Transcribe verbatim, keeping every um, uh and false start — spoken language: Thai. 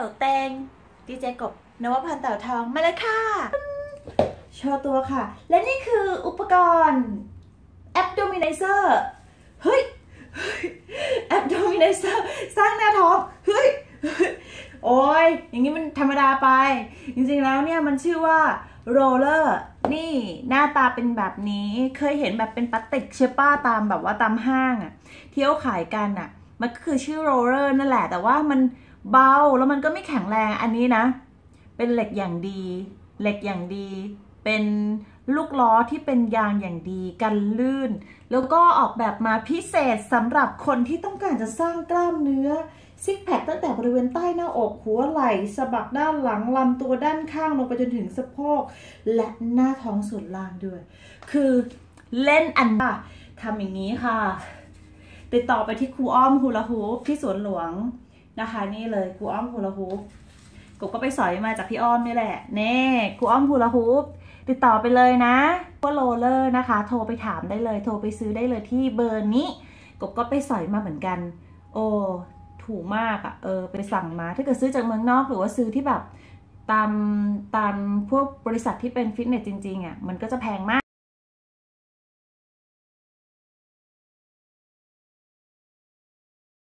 เตงดีเจกบนวพันธ์เต่าทองมาเลยค่ะโชว์ตัวค่ะและนี่คืออุปกรณ์ Abdominizer เฮ้ย Abdominizer สร้างหน้าท้องเฮ้ยโอ้ยอย่างนี้มันธรรมดาไปจริงๆแล้วเนี่ยมันชื่อว่าโรลเลอร์นี่หน้าตาเป็นแบบนี้เคยเห็นแบบเป็นพลาสติกเชื่อป้าตามแบบว่าตามห้างอะที่เขาขายกันอะมันก็คือชื่อโรลเลอร์นั่นแหละแต่ว่ามันเบาแล้วมันก็ไม่แข็งแรงอันนี้นะเป็นเหล็กอย่างดีเหล็กอย่างดีเป็นลูกล้อที่เป็นยางอย่างดีกันลื่นแล้วก็ออกแบบมาพิเศษสำหรับคนที่ต้องการจะสร้างกล้ามเนื้อซิกแพคตั้งแต่บริเวณใต้หน้าอกหัวไหล่สะบักด้านหลังลำตัวด้านข้างลงไปจนถึงสะโพกและหน้าท้องส่วนล่างด้วยคือเล่นอันบ้าทำอย่างนี้ค่ะติดต่อไปที่ครูอ้อมฮูลาฮูปที่สวนหลวงนะคะนี่เลยครูอ้อมฮูลาฮูปกบก็ไปสอยมาจากพี่อ้อมนี่แหละเน่ครูอ้อมฮูลาฮูปติดต่อไปเลยนะว่าโรลเลอร์นะคะโทรไปถามได้เลยโทรไปซื้อได้เลยที่เบอร์นี้กบก็ไปสอยมาเหมือนกันโอ้ถูกมากอะ่ะเออไปสั่งมาถ้าเกิดซื้อจากเมืองนอกหรือว่าซื้อที่แบบตามตามพวกบริษัทที่เป็นฟิตเนสจริงๆอะ่ะมันก็จะแพงมาก